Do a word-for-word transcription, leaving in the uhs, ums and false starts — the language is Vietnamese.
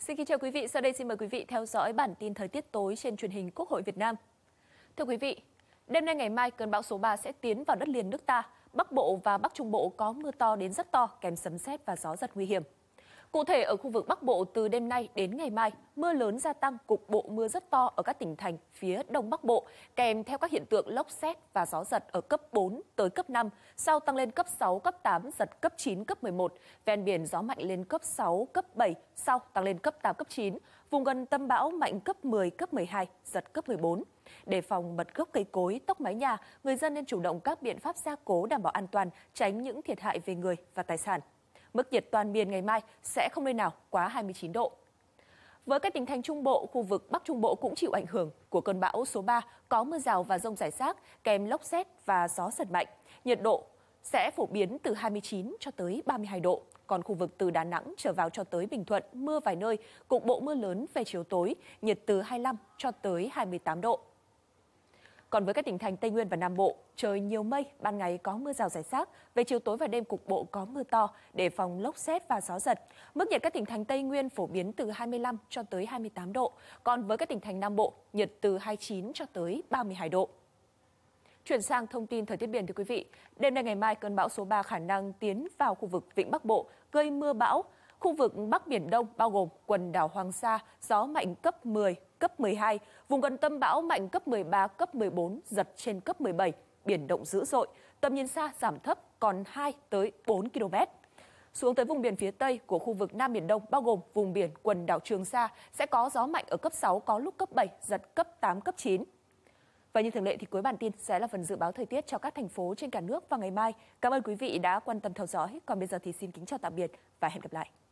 Xin kính chào quý vị, sau đây xin mời quý vị theo dõi bản tin thời tiết tối trên truyền hình Quốc hội Việt Nam. Thưa quý vị, đêm nay ngày mai cơn bão số ba sẽ tiến vào đất liền nước ta. Bắc Bộ và Bắc Trung Bộ có mưa to đến rất to, kèm sấm sét và gió giật nguy hiểm. Cụ thể ở khu vực Bắc Bộ từ đêm nay đến ngày mai, mưa lớn gia tăng, cục bộ mưa rất to ở các tỉnh thành phía Đông Bắc Bộ, kèm theo các hiện tượng lốc sét và gió giật ở cấp bốn tới cấp năm, sau tăng lên cấp sáu, cấp tám, giật cấp chín, cấp mười một. Ven biển gió mạnh lên cấp sáu, cấp bảy, sau tăng lên cấp tám, cấp chín. Vùng gần tâm bão mạnh cấp mười, cấp mười hai, giật cấp mười bốn. Đề phòng bật gốc cây cối, tốc mái nhà, người dân nên chủ động các biện pháp gia cố đảm bảo an toàn, tránh những thiệt hại về người và tài sản. Mức nhiệt toàn miền ngày mai sẽ không nơi nào quá hai mươi chín độ. Với các tỉnh thành Trung Bộ, khu vực Bắc Trung Bộ cũng chịu ảnh hưởng của cơn bão số ba, có mưa rào và dông rải rác, kèm lốc sét và gió giật mạnh. Nhiệt độ sẽ phổ biến từ hai mươi chín cho tới ba mươi hai độ. Còn khu vực từ Đà Nẵng trở vào cho tới Bình Thuận, mưa vài nơi, cục bộ mưa lớn về chiều tối, nhiệt từ hai mươi lăm cho tới hai mươi tám độ. Còn với các tỉnh thành Tây Nguyên và Nam Bộ, trời nhiều mây, ban ngày có mưa rào rải rác, về chiều tối và đêm cục bộ có mưa to, đề phòng lốc sét và gió giật. Mức nhiệt các tỉnh thành Tây Nguyên phổ biến từ hai mươi lăm cho tới hai mươi tám độ, còn với các tỉnh thành Nam Bộ, nhiệt từ hai mươi chín cho tới ba mươi hai độ. Chuyển sang thông tin thời tiết biển thưa quý vị, đêm nay ngày mai cơn bão số ba khả năng tiến vào khu vực Vịnh Bắc Bộ, gây mưa bão. Khu vực Bắc Biển Đông bao gồm quần đảo Hoàng Sa, gió mạnh cấp mười, cấp mười hai, vùng gần tâm bão mạnh cấp mười ba, cấp mười bốn, giật trên cấp mười bảy, biển động dữ dội, tầm nhìn xa giảm thấp còn hai tới bốn ki lô mét. Xuống tới vùng biển phía Tây của khu vực Nam Biển Đông bao gồm vùng biển quần đảo Trường Sa sẽ có gió mạnh ở cấp sáu, có lúc cấp bảy, giật cấp tám, cấp chín. Và như thường lệ thì cuối bản tin sẽ là phần dự báo thời tiết cho các thành phố trên cả nước vào ngày mai. Cảm ơn quý vị đã quan tâm theo dõi. Còn bây giờ thì xin kính chào tạm biệt và hẹn gặp lại.